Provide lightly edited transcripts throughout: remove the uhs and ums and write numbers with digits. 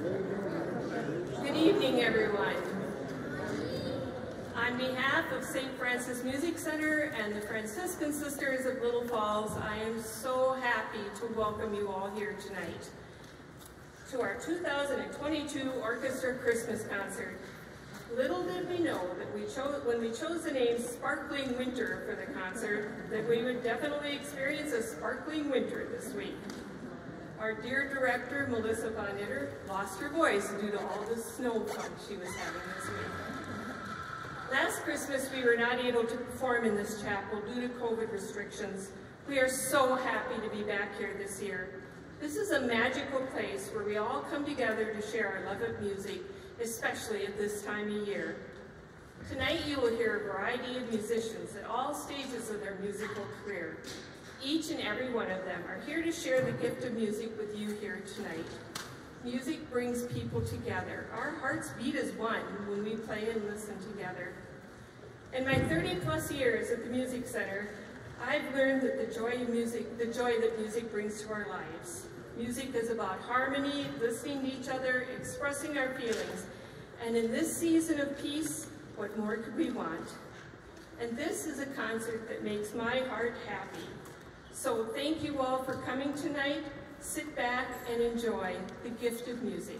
Good evening, everyone. On behalf of St. Francis Music Center and the Franciscan Sisters of Little Falls, I am so happy to welcome you all here tonight to our 2022 Orchestra Christmas Concert. Little did we know that when we chose the name Sparkling Winter for the concert, that we would definitely experience a sparkling winter this week. Our dear director, Melissa Von Itter, lost her voice due to all the snow fun she was having this week. Last Christmas, we were not able to perform in this chapel due to COVID restrictions. We are so happy to be back here this year. This is a magical place where we all come together to share our love of music, especially at this time of year. Tonight, you will hear a variety of musicians at all stages of their musical career. Each and every one of them are here to share the gift of music with you here tonight. Music brings people together. Our hearts beat as one when we play and listen together. In my 30-plus years at the Music Center, I've learned that the joy that music brings to our lives. Music is about harmony, listening to each other, expressing our feelings. And in this season of peace, what more could we want? And this is a concert that makes my heart happy. So thank you all for coming tonight. Sit back and enjoy the gift of music.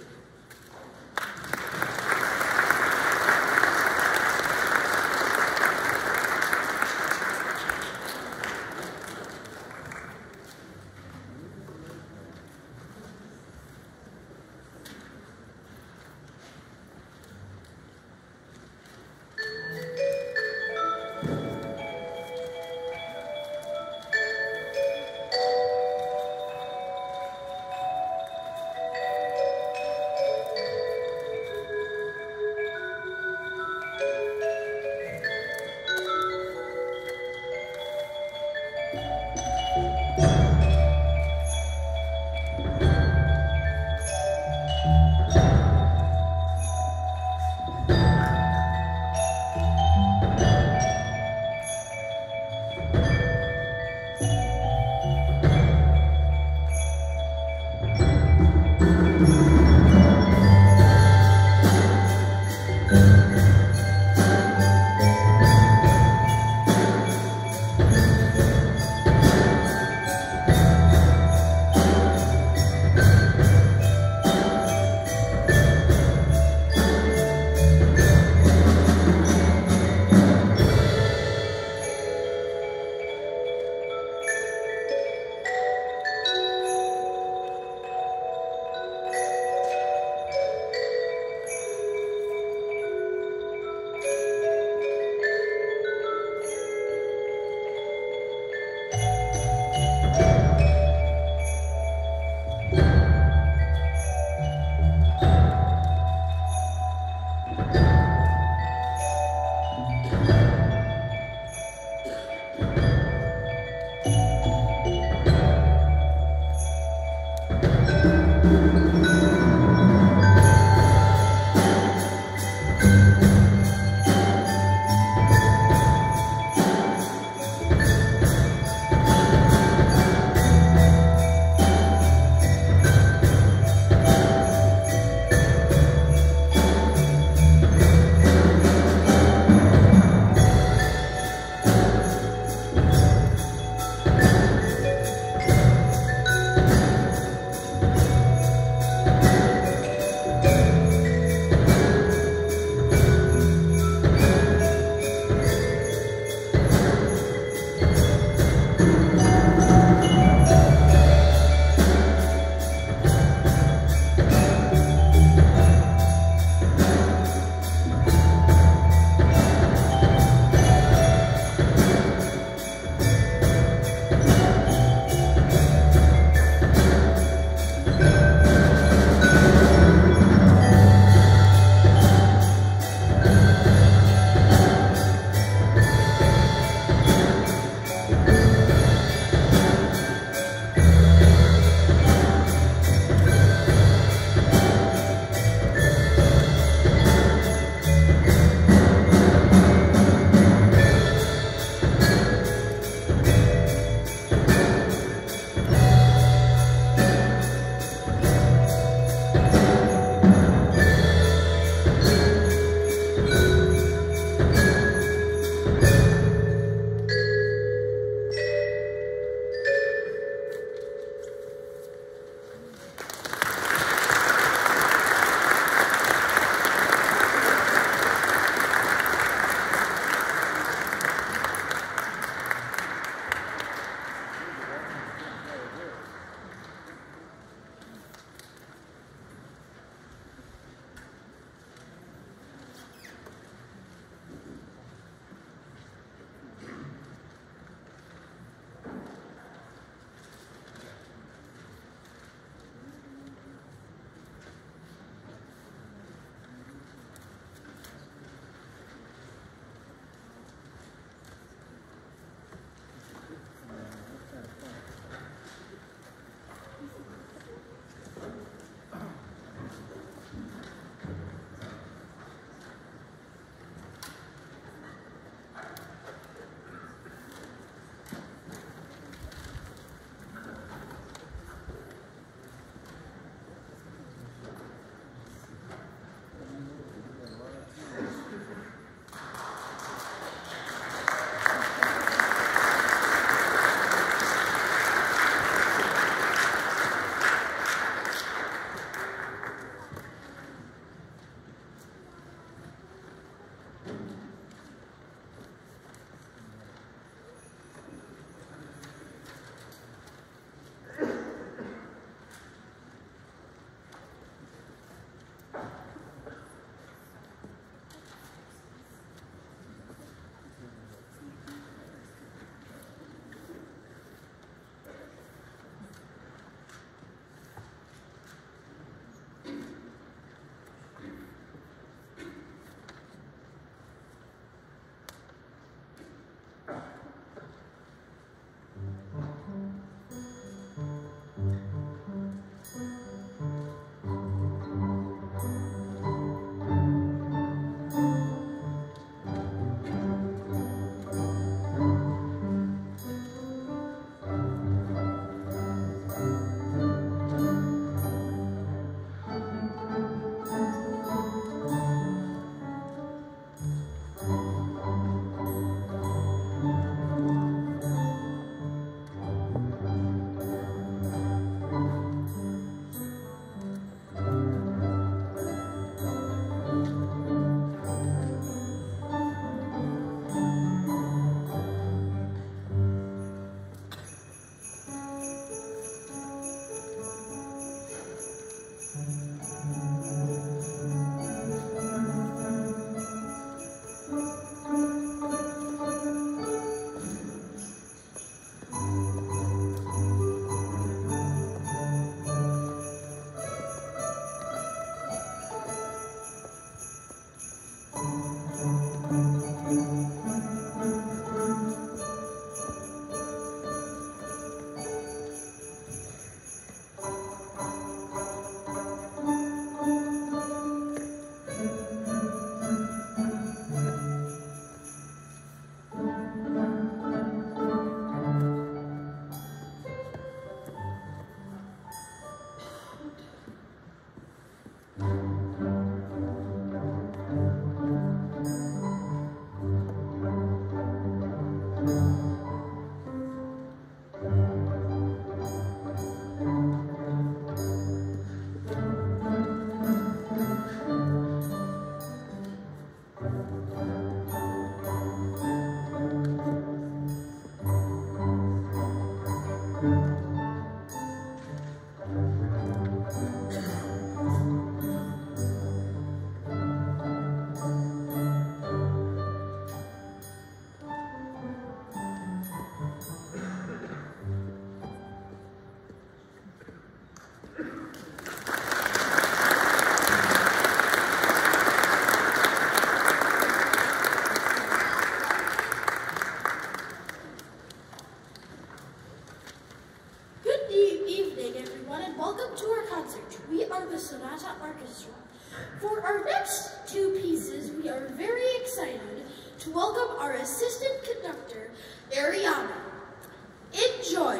Orchestra. For our next two pieces, we are very excited to welcome our assistant conductor, Ariana. Enjoy!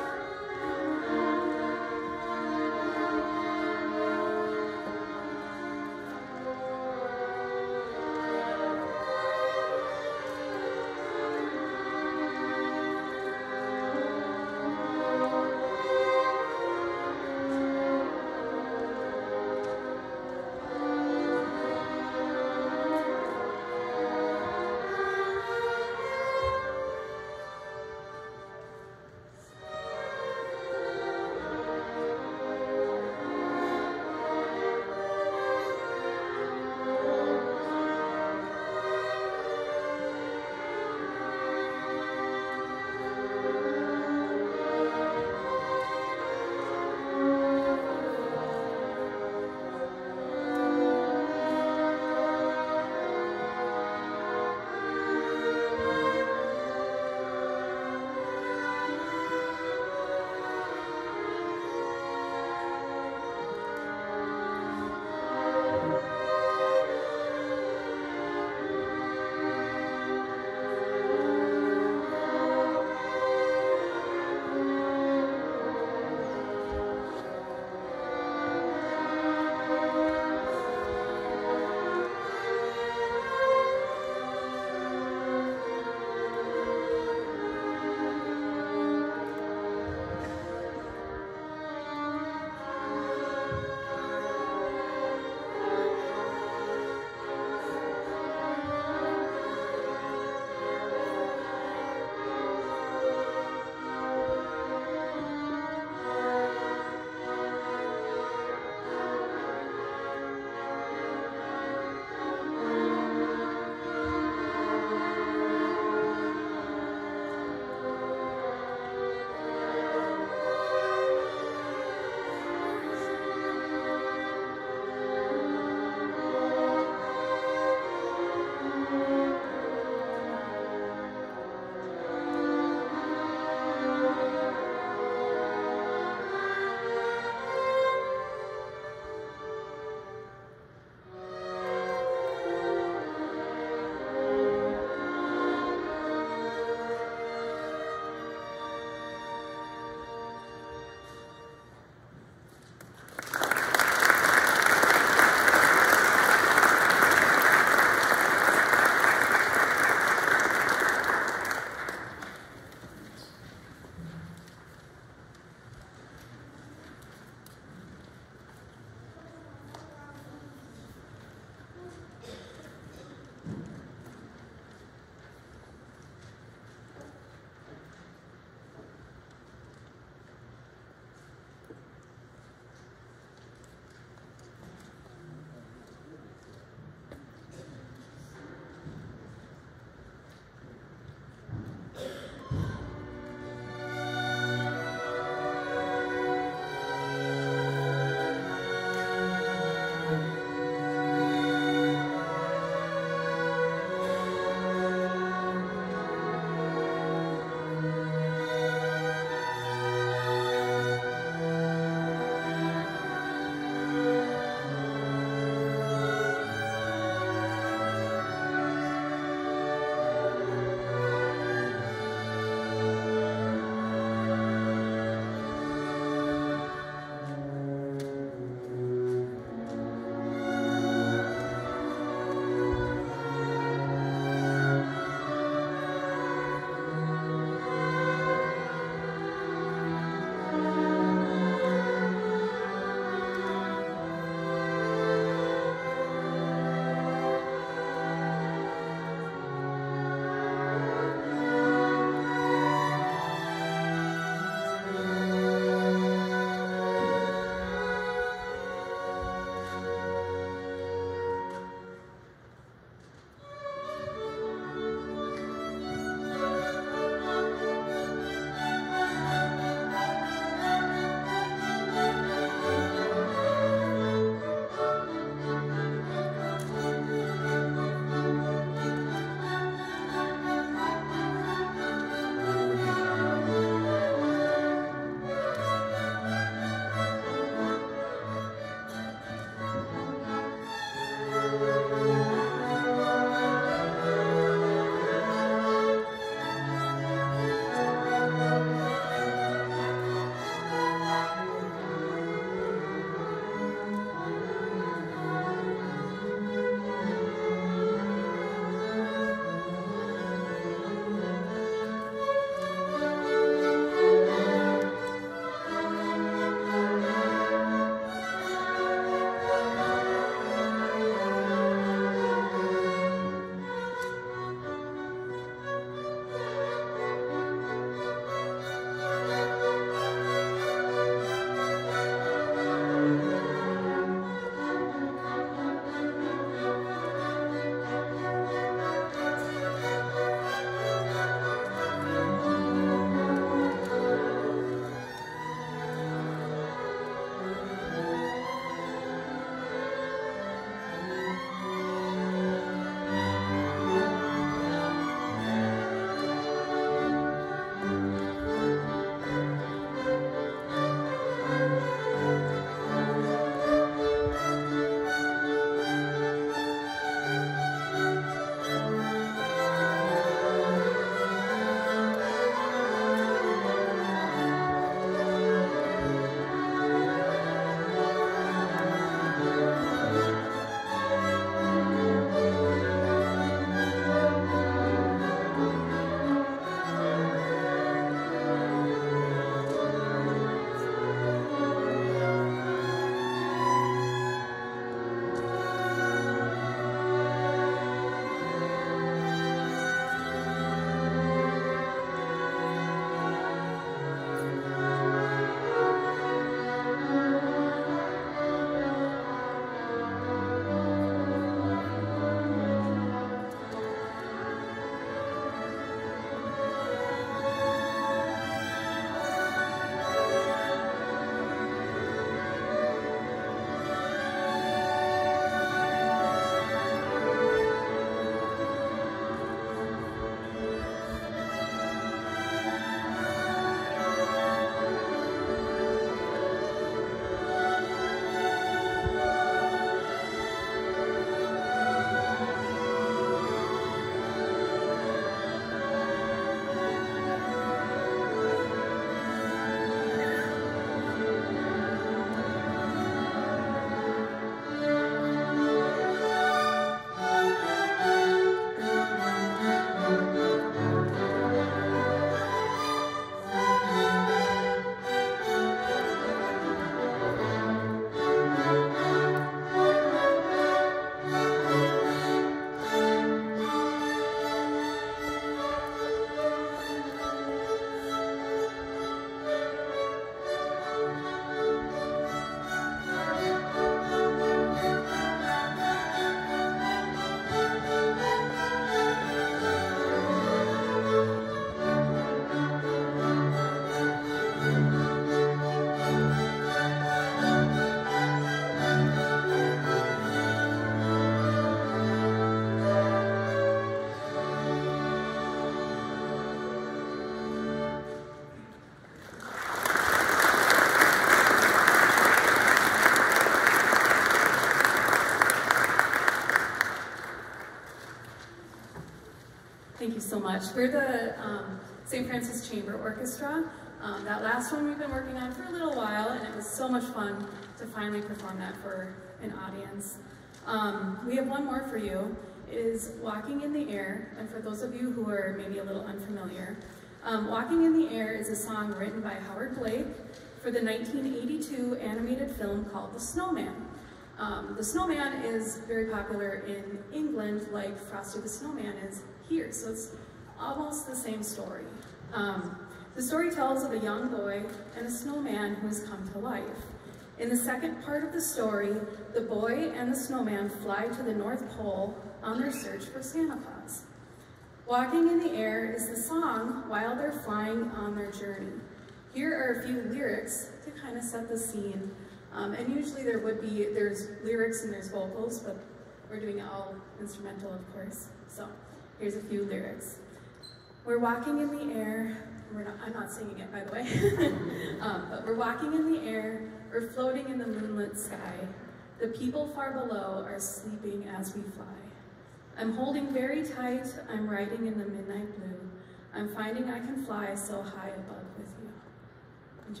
Thank you so much. We're the St. Francis Chamber Orchestra. That last one we've been working on for a little while, and it was so much fun to finally perform that for an audience. We have one more for you. It is Walking in the Air, and for those of you who are maybe a little unfamiliar, Walking in the Air is a song written by Howard Blake for the 1982 animated film called The Snowman. The Snowman is very popular in England, like Frosty the Snowman is here, so it's almost the same story. The story tells of a young boy and a snowman who has come to life. In the second part of the story, the boy and the snowman fly to the North Pole on their search for Santa Claus. Walking in the Air is the song while they're flying on their journey. Here are a few lyrics to kind of set the scene. And usually there's lyrics and there's vocals, but we're doing it all instrumental, of course. So here's a few lyrics. We're walking in the air. I'm not singing it, by the way. But we're walking in the air. We're floating in the moonlit sky. The people far below are sleeping as we fly. I'm holding very tight. I'm riding in the midnight blue. I'm finding I can fly so high above with you. Enjoy.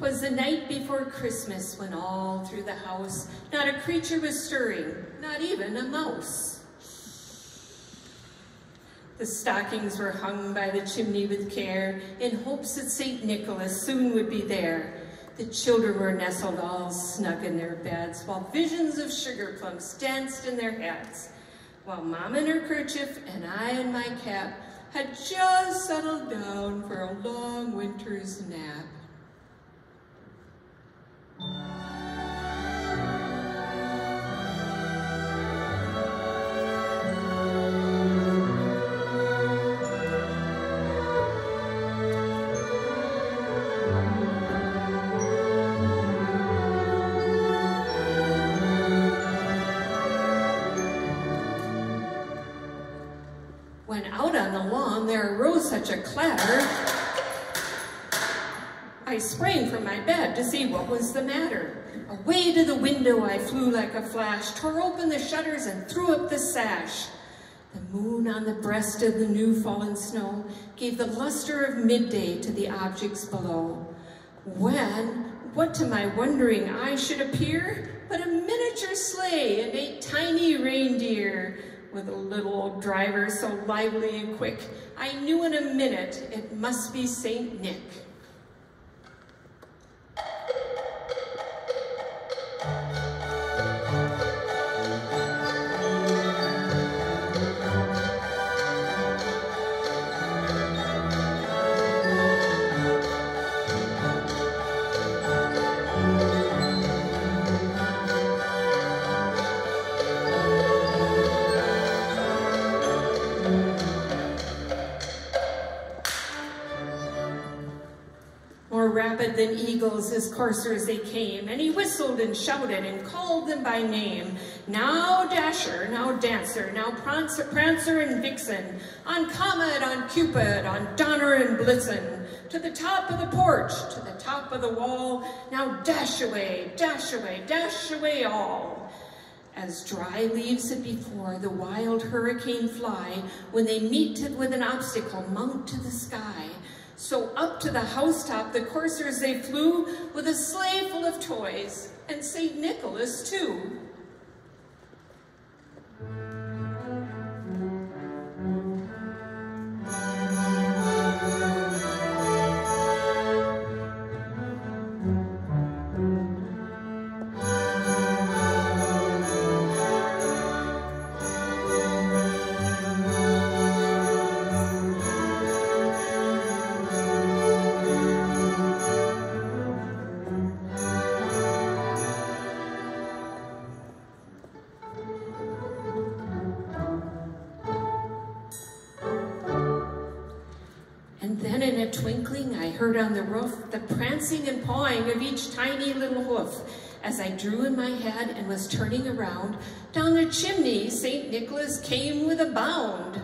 'Twas the night before Christmas when all through the house not a creature was stirring, not even a mouse. The stockings were hung by the chimney with care, in hopes that St. Nicholas soon would be there. The children were nestled all snug in their beds, while visions of sugar plums danced in their heads, while Mom in her kerchief and I in my cap had just settled down for a long winter's nap. When out on the lawn there arose such a clatter, I sprang from my bed to see what was the matter. Away to the window I flew like a flash, tore open the shutters and threw up the sash. The moon on the breast of the new fallen snow gave the luster of midday to the objects below. When, what to my wondering eye should appear but a miniature sleigh and 8 tiny reindeer, with a little old driver so lively and quick, I knew in a minute it must be St. Nick. Rapid than eagles his coursers they came, and he whistled and shouted and called them by name. Now Dasher, now Dancer, now Prancer and Vixen, on Comet, on Cupid, on Donner and Blitzen, to the top of the porch, to the top of the wall, now dash away, dash away, dash away all. As dry leaves that before the wild hurricane fly, when they meet with an obstacle, mount to the sky. So up to the housetop the coursers they flew, with a sleigh full of toys, and St. Nicholas too. Twinkling, I heard on the roof the prancing and pawing of each tiny little hoof. As I drew in my head and was turning around, down the chimney St. Nicholas came with a bound.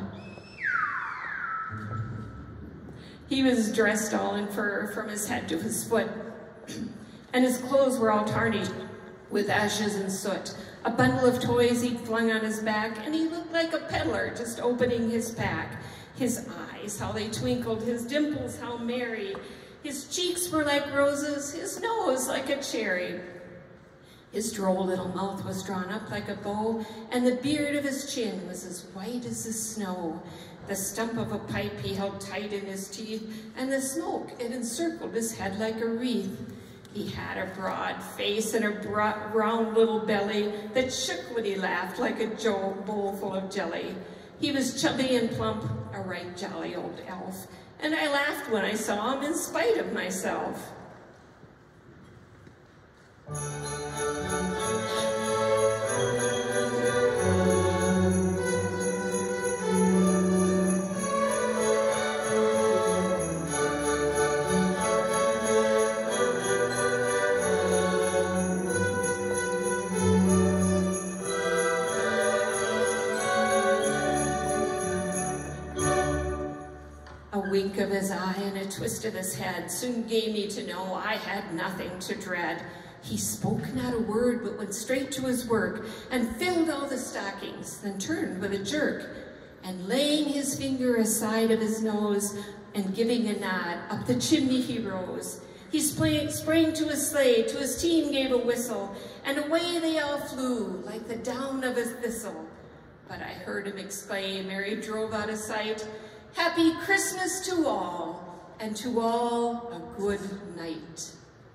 He was dressed all in fur from his head to his foot, and his clothes were all tarnished with ashes and soot. A bundle of toys he'd flung on his back, and he looked like a peddler just opening his pack. His eyes, how they twinkled, his dimples, how merry. His cheeks were like roses, his nose like a cherry. His droll little mouth was drawn up like a bow, and the beard of his chin was as white as the snow. The stump of a pipe he held tight in his teeth, and the smoke, it encircled his head like a wreath. He had a broad face and a round little belly that shook when he laughed like a bowl full of jelly. He was chubby and plump, a right jolly old elf, and I laughed when I saw him in spite of myself. Wink of his eye and a twist of his head soon gave me to know I had nothing to dread. He spoke not a word, but went straight to his work and filled all the stockings, then turned with a jerk, and laying his finger aside of his nose and giving a nod, up the chimney he rose. He sprang to his sleigh, to his team gave a whistle, and away they all flew like the down of a thistle. But I heard him exclaim ere he drove out of sight, "Happy Christmas to all, and to all a good night."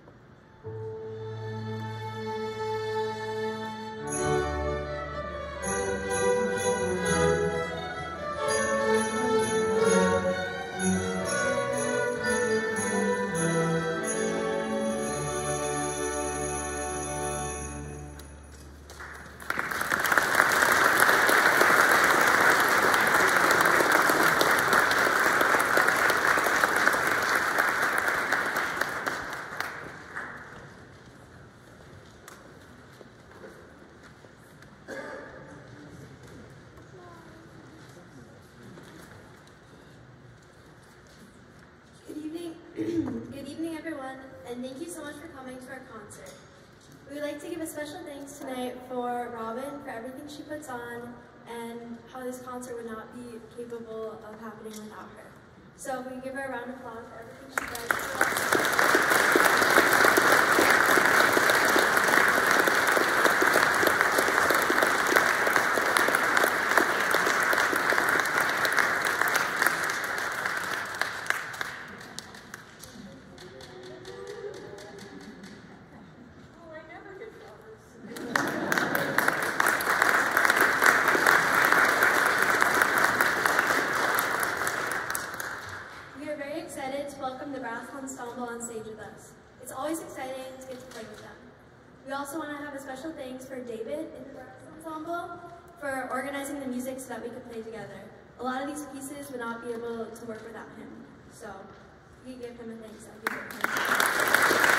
Good evening, everyone, and thank you so much for coming to our concert. We would like to give a special thanks tonight for Robin for everything she puts on and how this concert would not be capable of happening without her. So if we give her a round of applause for everything she does for us. On stage with us. It's always exciting to get to play with them. We also want to have a special thanks for David in the brass ensemble for organizing the music so that we could play together. A lot of these pieces would not be able to work without him. So we give him a thanks. That would be great.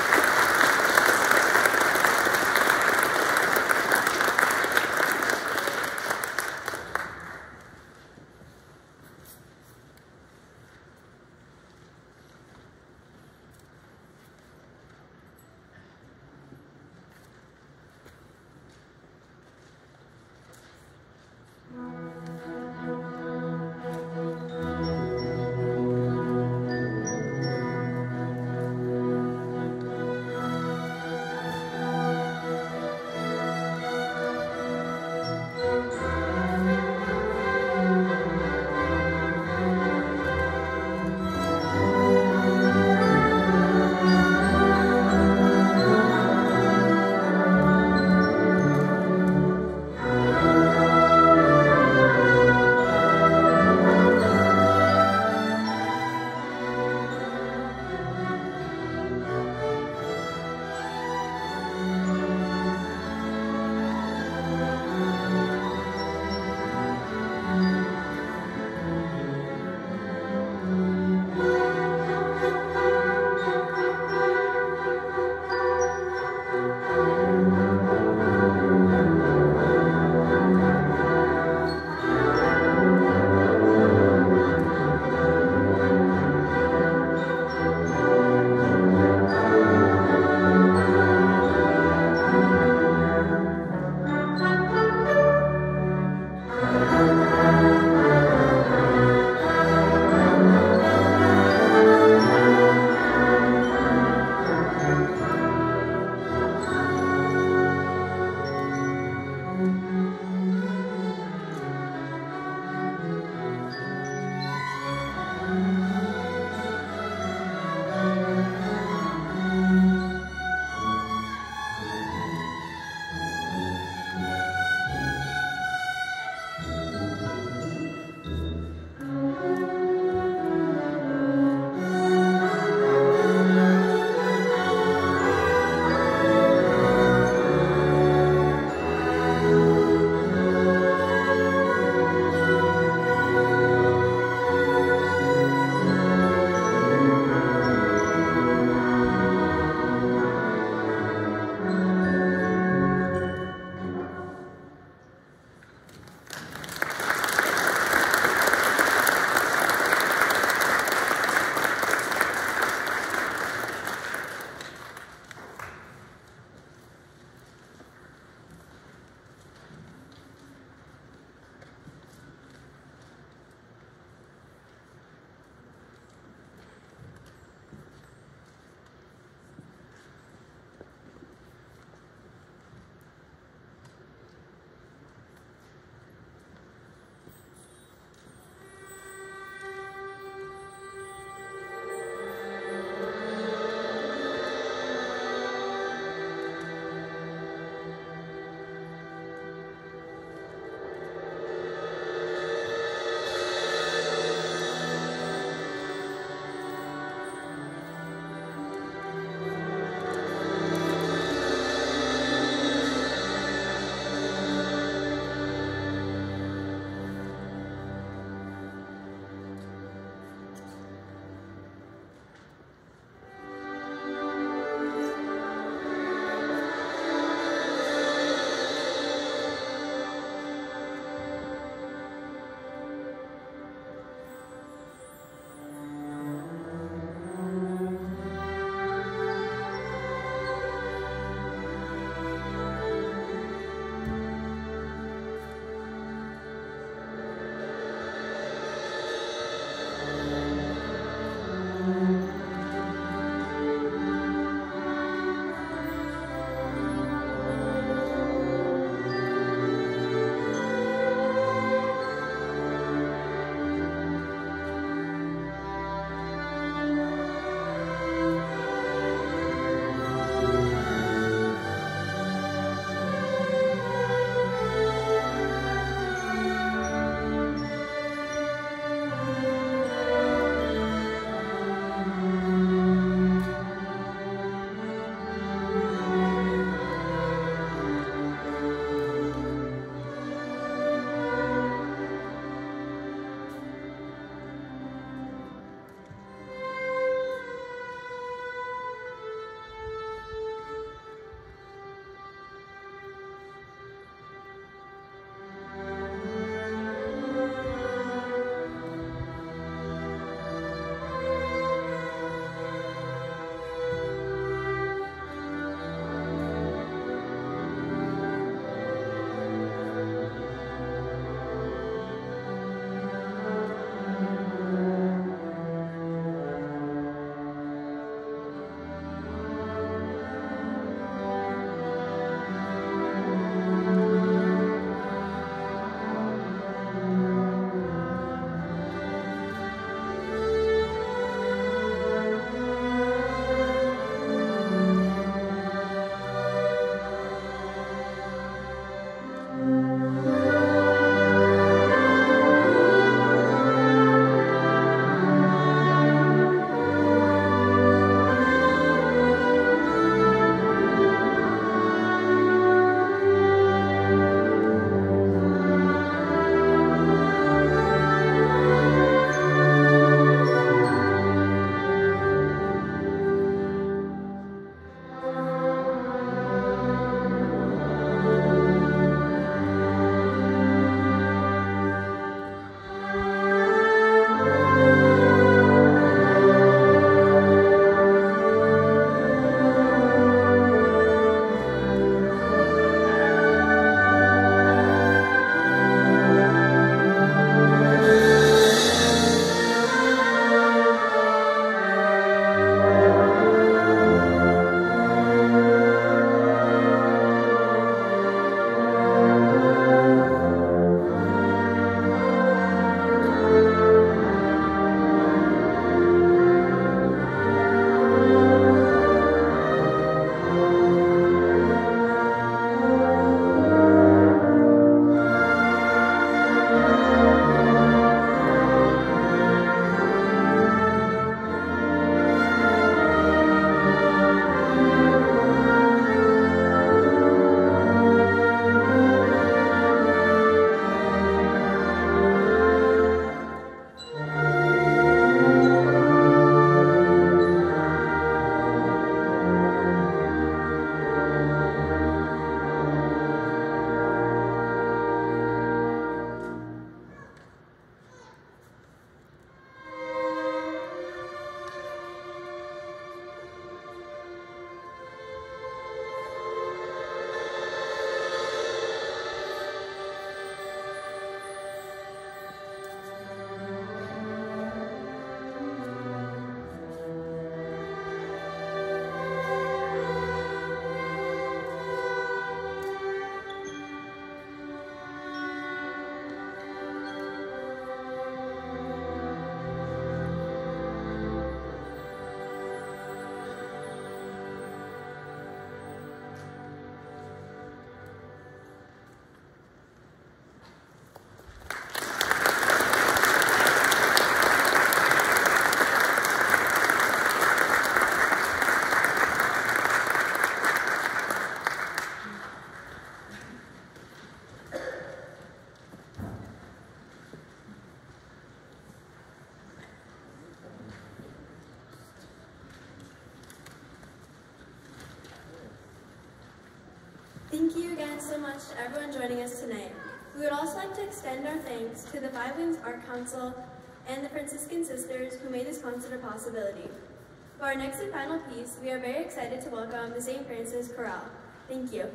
Thank you again so much to everyone joining us tonight. We would also like to extend our thanks to the Five Wings Art Council and the Franciscan Sisters who made this concert a possibility. For our next and final piece, we are very excited to welcome the St. Francis Chorale. Thank you.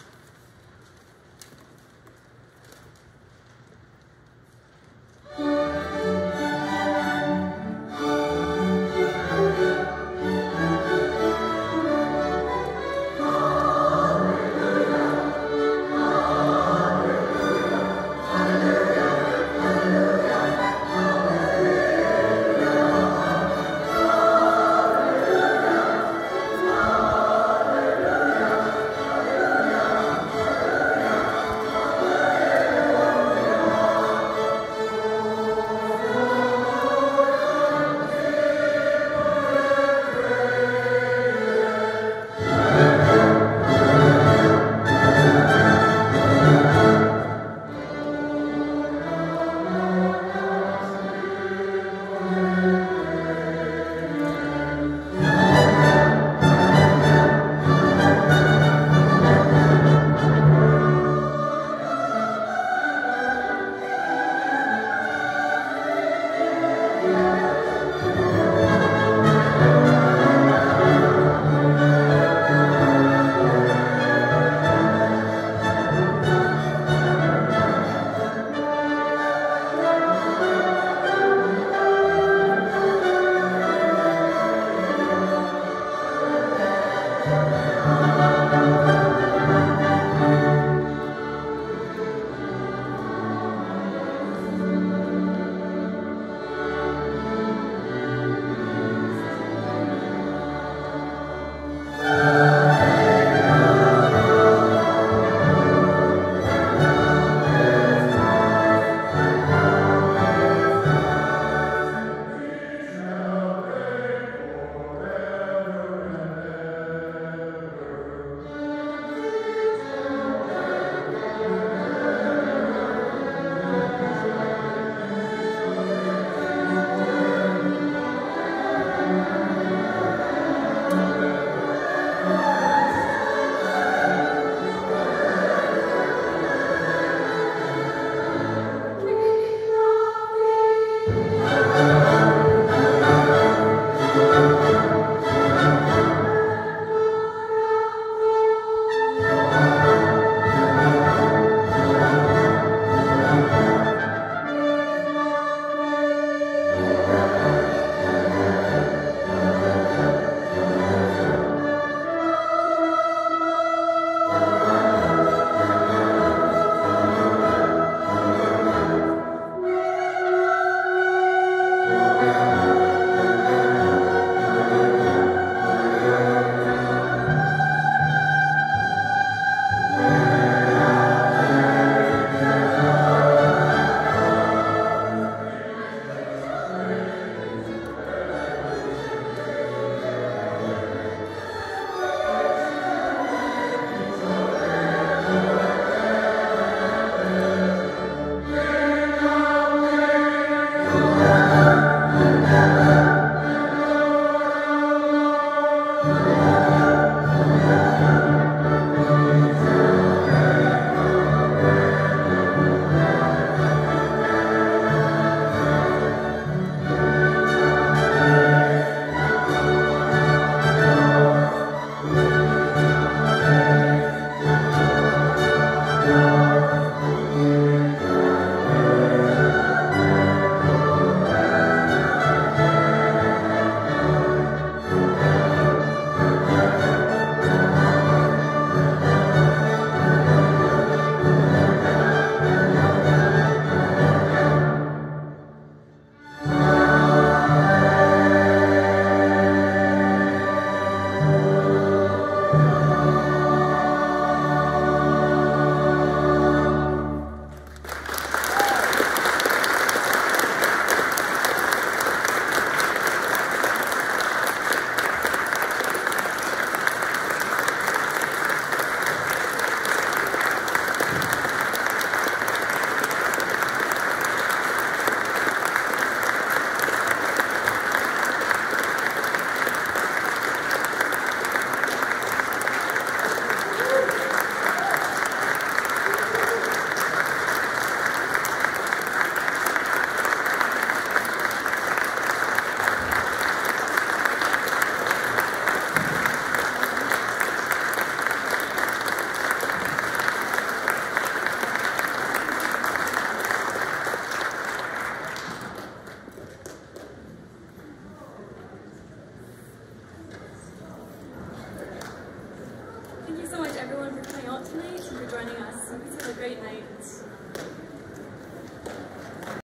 Thank you. everyone for coming out tonight and for joining us. It's been a great night.